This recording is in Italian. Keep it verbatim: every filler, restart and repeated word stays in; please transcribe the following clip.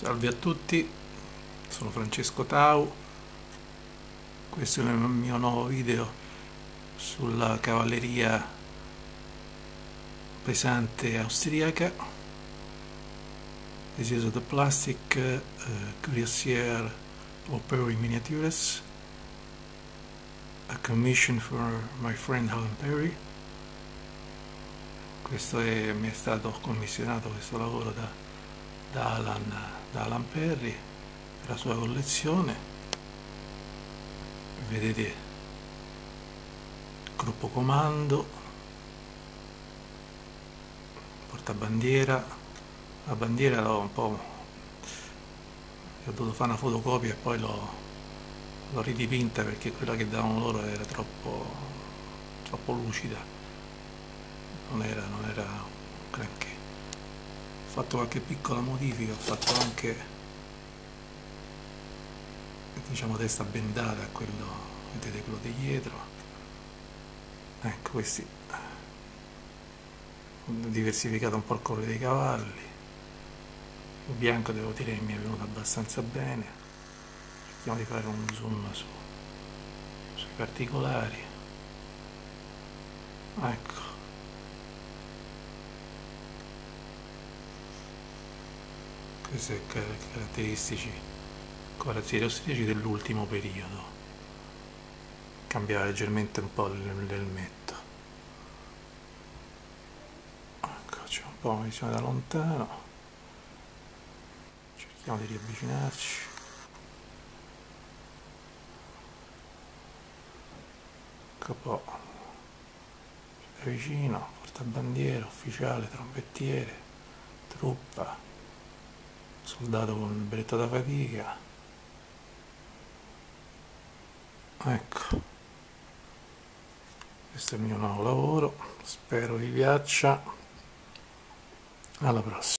Salve a tutti, sono Francesco Tau, questo è il mio nuovo video sulla cavalleria pesante austriaca. This is the plastic uh, Cuirassier Opera Miniatures, a commission for my friend Alan Perry. Questo è, mi è stato commissionato questo lavoro da, da, Alan, da Alan Perry per la sua collezione. Vedete il gruppo comando, portabandiera. La bandiera l'ho un po', ho dovuto fare una fotocopia e poi l'ho, l'ho ridipinta perché quella che davano loro era troppo, troppo lucida, non era, non era un granché. Ho fatto qualche piccola modifica, ho fatto anche, diciamo, testa bendata a quello, vedete quello di dietro. Ecco, questi, ho diversificato un po' il colore dei cavalli. Il bianco devo dire che mi è venuto abbastanza bene. Cerchiamo di fare un zoom su, sui particolari. Ecco, questi sono caratteristici corazzieri austriaci dell'ultimo periodo. Cambiava leggermente un po' l'elmetto. Ecco, c'è un po' una visione da lontano. Cerchiamo di riavvicinarci. Ecco un po' da vicino, portabandiera, ufficiale, trombettiere, truppa, soldato con il berretto da fatica. Ecco, questo è il mio nuovo lavoro, spero vi piaccia. Alla prossima.